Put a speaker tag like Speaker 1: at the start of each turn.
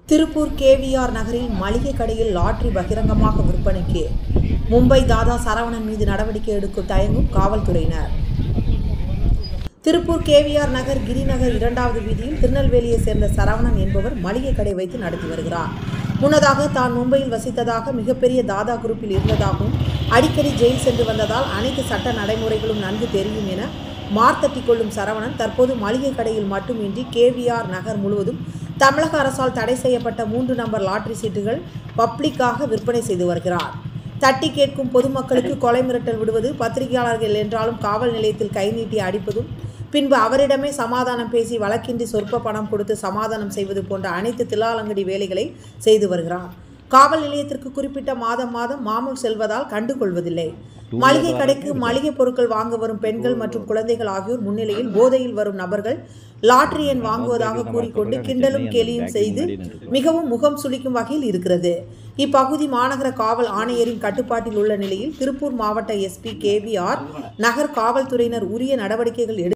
Speaker 1: Tiruppur KVR நகரில் மளிகை கடையில் லாட்டரி பகிரங்கமாக விற்பனைக்கு மும்பை தாதா சரவணன் மீது நடவடிக்கை எடுக்க தயங்கும் காவல்துறையினர். திருப்பூர் கேவிஆர் நகர் கிரிநகர் 2வது வீதியில் திருநெல்வேலியை சேர்ந்த சரவணன் என்பவர் மளிகை கடை வைத்து நடத்தி வருகிறார். முன்னதாக தான் மும்பையில் வசித்ததாக, மிகப்பெரிய தாதா குரூப்பில் இருந்ததாகவும், அடிக்கடி ஜெயில் சென்று வந்ததால் அனைத்து சட்ட நடைமுறைகளும் நன்கு தெரியும் என மார்த்தட்டிக் கொள்ளும் சரவணன் தற்போது மளிகை கடையில் மட்டுமின்றி கேவிஆர் நகர் முழுவதும் தமிழக அரசால் தடை செய்யப்பட்ட 3 நம்பர் லாட்டரி சீட்டுகள் பப்ளிக்காக விற்பனை செய்து வருகிறார். தட்டி கேட்கும் பொதுமக்களுக்கு கொலை மிரட்டல் விடுவது, பத்திரிகையாளர்கள் என்றாலும் காவல் நிலையத்தில் கை நீட்டி அடிப்பதும், பின்பு அவரிடமே சமாதானம் பேசி வழக்கின்றி சொற்ப பணம் கொடுத்து சமாதானம் செய்வது போன்ற அனைத்து தில்லாலங்கடி வேலைகளை செய்து வருகிறார். காவல் நிலையத்திற்கு குறிப்பிட்ட மாதம் மாமூல் செல்வதால் கண்டுகொள்வதில்லை. மளிகை கடைக்கு மளிகை பொருட்கள் வாங்க வரும் பெண்கள் மற்றும் குழந்தைகள் ஆகியோர் முன்னிலையில் போதையில் வரும் நபர்கள் லாட்டரி எண் வாங்குவதாக கூறிக்கொண்டு கிண்டலும் கேலியும் செய்து மிகவும் முகம் சுளிக்கும் வகையில் இருக்கிறது. இப்பகுதி மாநகர காவல் ஆணையரின் கட்டுப்பாட்டில் உள்ள நிலையில் திருப்பூர் மாவட்ட எஸ்பி கேவிஆர் நகர் காவல்துறையினர் உரிய நடவடிக்கைகள்